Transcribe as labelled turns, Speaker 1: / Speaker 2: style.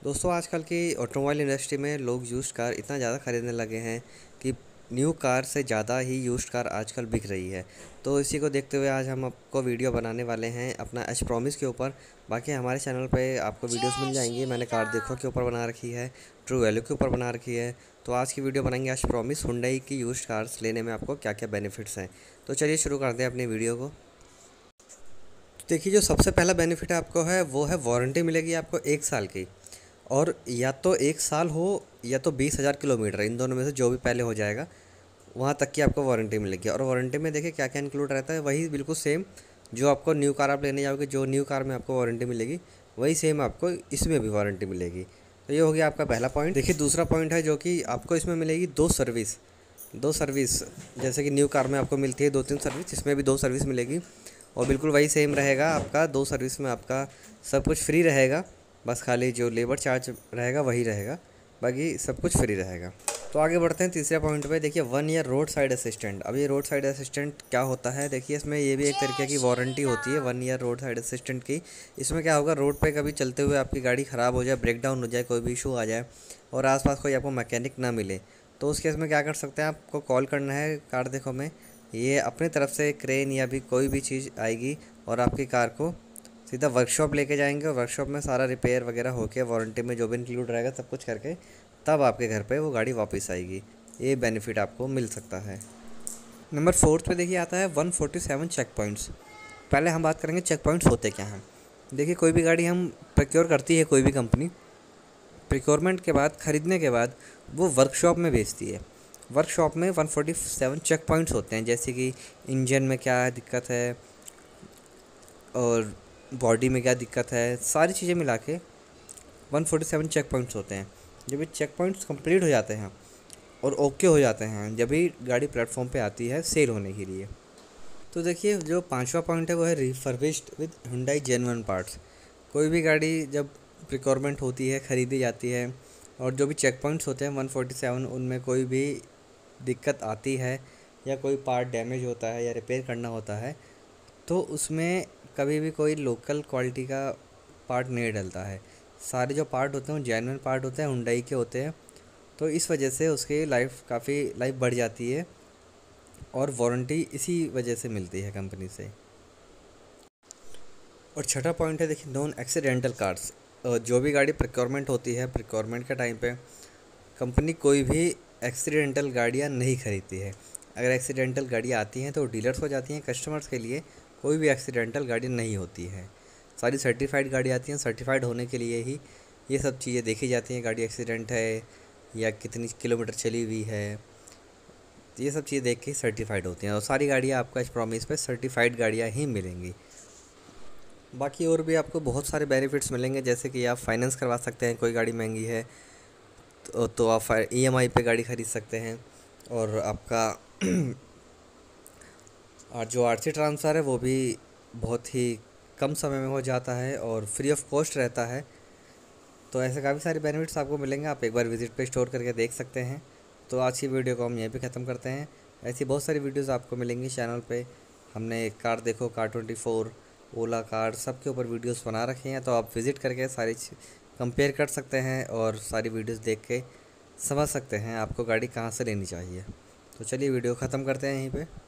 Speaker 1: दोस्तों आजकल की ऑटोमोबाइल इंडस्ट्री में लोग यूज्ड कार इतना ज़्यादा ख़रीदने लगे हैं कि न्यू कार से ज़्यादा ही यूज्ड कार आजकल बिक रही है। तो इसी को देखते हुए आज हम आपको वीडियो बनाने वाले हैं अपना एच प्रॉमिस के ऊपर। बाकी हमारे चैनल पे आपको वीडियोस मिल
Speaker 2: जय
Speaker 1: जाएंगी।
Speaker 2: श्री
Speaker 1: मैंने कार देखो
Speaker 2: राम।
Speaker 1: के ऊपर बना रखी है, ट्रू वैल्यू के ऊपर बना रखी है। तो आज की वीडियो बनाएंगे एच प्रॉमिस हुंडई की यूज्ड कार्स लेने में आपको क्या क्या बेनिफिट्स हैं। तो चलिए शुरू करते हैं अपनी वीडियो को। देखिए, जो सबसे पहला बेनिफिट आपको है वो है वारंटी मिलेगी आपको 1 साल की। और या तो 1 साल हो या तो 20,000 किलोमीटर, इन दोनों में से जो भी पहले हो जाएगा वहाँ तक की आपको वारंटी मिलेगी। और वारंटी में देखिए क्या क्या इंक्लूड रहता है, वही बिल्कुल सेम जो आपको न्यू कार आप लेने जाओगे, जो न्यू कार में आपको वारंटी मिलेगी वही सेम आपको इसमें भी वारंटी मिलेगी। तो ये हो गया आपका पहला पॉइंट। देखिए, दूसरा पॉइंट है जो कि आपको इसमें मिलेगी दो सर्विस। जैसे कि न्यू कार में आपको मिलती है 2-3 सर्विस, इसमें भी 2 सर्विस मिलेगी। और बिल्कुल वही सेम रहेगा आपका, 2 सर्विस में आपका सब कुछ फ्री रहेगा। बस खाली जो लेबर चार्ज रहेगा वही रहेगा, बाकी सब कुछ फ्री रहेगा। तो आगे बढ़ते हैं तीसरे पॉइंट पे। देखिए, 1 ईयर रोड साइड असिस्टेंट। अब ये रोड साइड असिस्टेंट क्या होता है, देखिए इसमें ये भी एक तरीके
Speaker 2: जय
Speaker 1: की
Speaker 2: श्री
Speaker 1: वारंटी होती है
Speaker 2: राम।
Speaker 1: 1 ईयर रोड साइड असिस्टेंट की। इसमें क्या होगा, रोड पे कभी चलते हुए आपकी गाड़ी ख़राब हो जाए, ब्रेक डाउन हो जाए, कोई भी इशू आ जाए और आसपास कोई आपको मैकेनिक ना मिले, तो उस केस में क्या कर सकते हैं, आपको कॉल करना है कार देखो में। ये अपनी तरफ से क्रेन या भी कोई भी चीज़ आएगी और आपकी कार को सीधा वर्कशॉप लेके जाएंगे और वर्कशॉप में सारा रिपेयर वगैरह होके वारंटी में जो भी इंक्लूड रहेगा सब कुछ करके तब आपके घर पे वो गाड़ी वापस आएगी। ये बेनिफिट आपको मिल सकता है। नंबर 4 पे देखिए आता है 147 चेक पॉइंट्स। पहले हम बात करेंगे चेक पॉइंट्स होते क्या हैं। देखिए, कोई भी गाड़ी हम प्रोक्योर करती है, कोई भी कंपनी प्रिक्योरमेंट के बाद, ख़रीदने के बाद वो वर्कशॉप में भेजती है। वर्कशॉप में 147 चेक पॉइंट्स होते हैं, जैसे कि इंजन में क्या दिक्कत है और बॉडी में क्या दिक्कत है, सारी चीज़ें मिला के 147 चेक पॉइंट्स होते हैं। जब ये चेक पॉइंट्स कंप्लीट हो जाते हैं और ओके हो जाते हैं, जब भी गाड़ी प्लेटफॉर्म पे आती है सेल होने के लिए। तो देखिए, जो पांचवा पॉइंट है वो है refurbished with Hyundai genuine parts. कोई भी गाड़ी जब प्रिक्योरमेंट होती है, ख़रीदी जाती है और जो भी चेक पॉइंट्स होते हैं 147, उनमें कोई भी दिक्कत आती है या कोई पार्ट डैमेज होता है या रिपेयर करना होता है, तो उसमें कभी भी कोई लोकल क्वालिटी का पार्ट नहीं डलता है। सारे जो पार्ट होते हैं वो जेन्युइन पार्ट होते हैं, हुंडई के होते हैं। तो इस वजह से उसकी लाइफ बढ़ जाती है और वारंटी इसी वजह से मिलती है कंपनी से। और छठा पॉइंट है, देखिए, नॉन एक्सीडेंटल कार्स। जो भी गाड़ी प्रिक्योरमेंट होती है, प्रिक्योरमेंट के टाइम पे कंपनी कोई भी एक्सीडेंटल गाड़ियाँ नहीं खरीदती है। अगर एक्सीडेंटल गाड़ियाँ आती हैं तो डीलर्स हो जाती हैं, कस्टमर्स के लिए कोई भी एक्सीडेंटल गाड़ी नहीं होती है। सारी सर्टिफाइड गाड़ी आती हैं, सर्टिफाइड होने के लिए ही ये सब चीज़ें देखी जाती हैं, गाड़ी एक्सीडेंट है या कितनी किलोमीटर चली हुई है, तो ये सब चीज़ें देख के सर्टिफाइड होती हैं। और सारी गाड़ियाँ आपको इस प्रॉमिस पे सर्टिफाइड गाड़ियाँ ही मिलेंगी। बाकी और भी आपको बहुत सारे बेनिफिट्स मिलेंगे, जैसे कि आप फाइनेंस करवा सकते हैं, कोई गाड़ी महंगी है तो आप ईएमआई पे गाड़ी ख़रीद सकते हैं। और आपका और जो आरसी ट्रांसफ़र है वो भी बहुत ही कम समय में हो जाता है और फ्री ऑफ कॉस्ट रहता है। तो ऐसे काफ़ी सारे बेनिफिट्स आपको मिलेंगे, आप एक बार विज़िट पे स्टोर करके देख सकते हैं। तो आज की वीडियो को हम यहीं पे ख़त्म करते हैं। ऐसी बहुत सारी वीडियोस आपको मिलेंगी चैनल पे। हमने कार देखो, कार 24, ओला कार, सब के ऊपर वीडियोस बना रखे हैं, तो आप विज़िट करके सारी कंपेयर कर सकते हैं और सारी वीडियोस देख के समझ सकते हैं आपको गाड़ी कहाँ से लेनी चाहिए। तो चलिए वीडियो ख़त्म करते हैं यहीं पे।